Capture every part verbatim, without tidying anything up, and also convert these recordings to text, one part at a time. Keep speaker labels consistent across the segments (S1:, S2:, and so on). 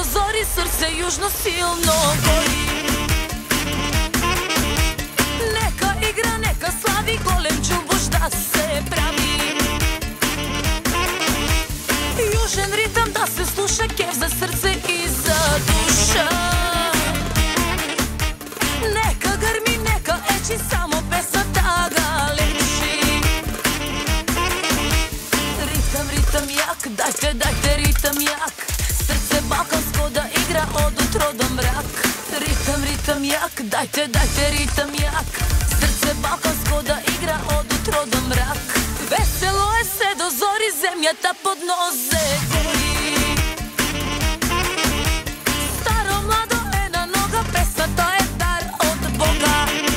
S1: do zori, srce južno silno gori. Neka igra, neka slavi, golem džuboš da se pravi. Južan ritam da se sluša, kef za srce i za duša. Neka grmi, neka eči, samo pesma da ga leči. Ritam, ritam jak, dajte, dajte ritam jak. Srce balkansko da igra od utro do mrak. Ritam, ritam jak, dajte, dajte ritam jak. Srce balkansko da igra od utro do mrak. Veselo je se do zori, zemlja ta pod noze gori. Staro mlado ena noga, pesma to je dar od Boga.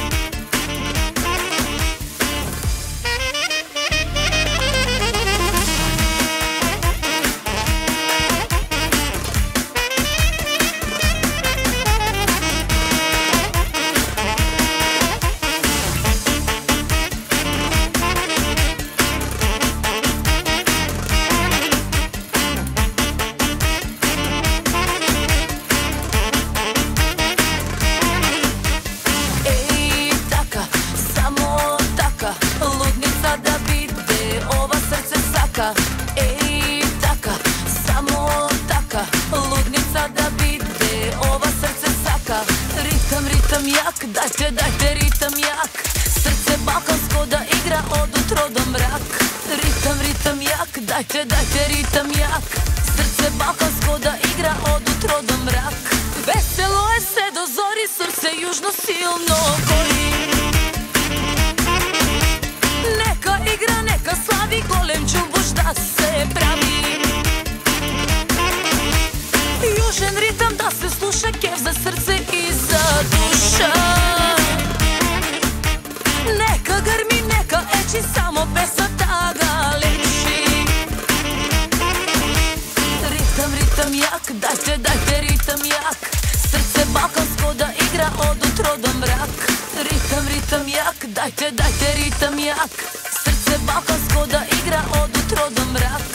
S1: Ej, taka, samo taka, ludnica da bide, ova srce saka. Ritam, ritam jak, dajte, dajte ritam jak. Srce balkansko da igra od utro do mrak. Ritam, ritam jak, dajte, dajte ritam jak. Srce balkansko da igra od utro do mrak. Veselo je se do zori, srce južno silno gori. Neka igra, neka slavi, golem džuboš da se pravi. Južan ritam da se sluša, kef za srce i za duša. Neka grmi, neka eči, samo pesma da ga leči. Ritam, ritam jak, dajte, dajte ritam jak. Srce balkansko da igra od utro do mrak. Ritam, ritam jak, dajte, dajte ritam jak. Srce balkansko da igra od utro do mrak.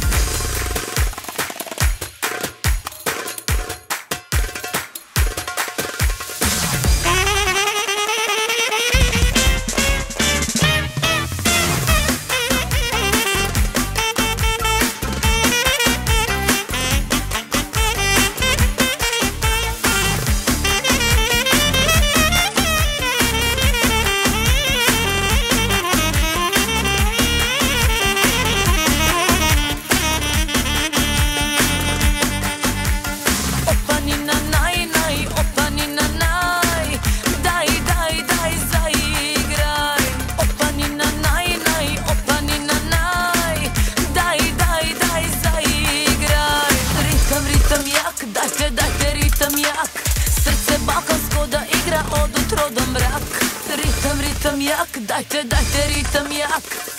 S1: Dajte, dajte ritam jak. Srce balkansko da igra od utro do mrak. Ritam, ritam jak, dajte, dajte ritam jak.